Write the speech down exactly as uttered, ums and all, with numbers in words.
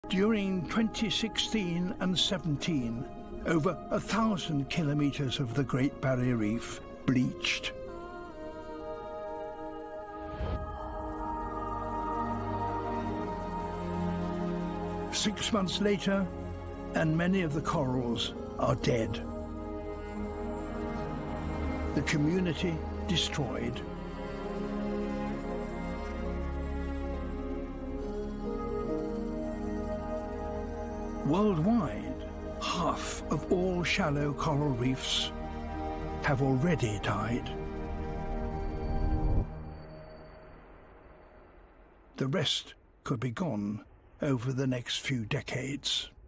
During twenty sixteen and seventeen, over a thousand kilometres of the Great Barrier Reef bleached. Six months later, and many of the corals are dead. The community destroyed. Worldwide, half of all shallow coral reefs have already died. The rest could be gone over the next few decades.